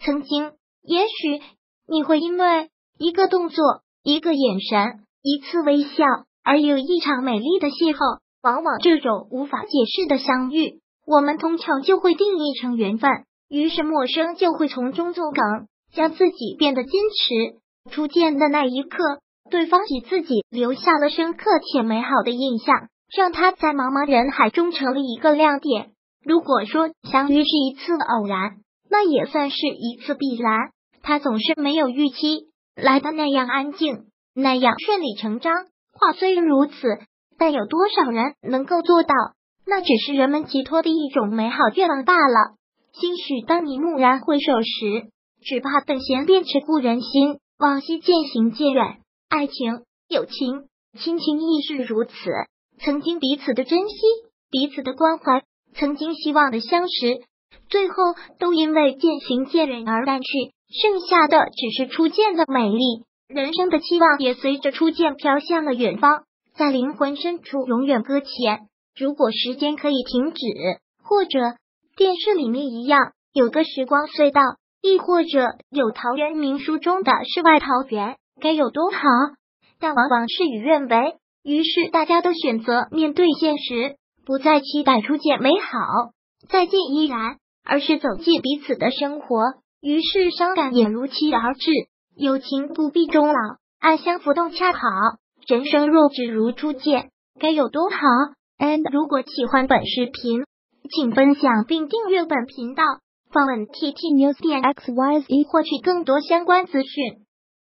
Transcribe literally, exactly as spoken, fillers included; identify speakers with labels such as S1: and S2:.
S1: 曾经，也许你会因为一个动作、一个眼神、一次微笑而有一场美丽的邂逅。往往这种无法解释的相遇，我们通常就会定义成缘分，于是陌生就会从中作梗，将自己变得矜持。初见的那一刻，对方给自己留下了深刻且美好的印象，让他在茫茫人海中成了一个亮点。如果说相遇是一次偶然，那也算是一次必然。他总是没有预期来的那样安静，那样顺理成章。话虽如此，但有多少人能够做到？那只是人们寄托的一种美好愿望罢了。兴许当你蓦然回首时，只怕等闲变成故人心，往昔渐行渐远。爱情、友情、亲情亦是如此。曾经彼此的珍惜，彼此的关怀，曾经希望的相识，最后都因为渐行渐远而淡去，剩下的只是初见的美丽。人生的期望也随着初见飘向了远方，在灵魂深处永远搁浅。如果时间可以停止，或者电视里面一样有个时光隧道，亦或者有陶渊明书中的世外桃源，该有多好。但往往事与愿违，于是大家都选择面对现实，不再期待初见美好，再见依然，而是走进彼此的生活。于是伤感也如期而至，友情不必终老，暗香浮动恰好。人生若只如初见，该有多好。 And 如果喜欢本视频，请分享并订阅本频道，访问 T T News 点 X Y Z 获取更多相关资讯。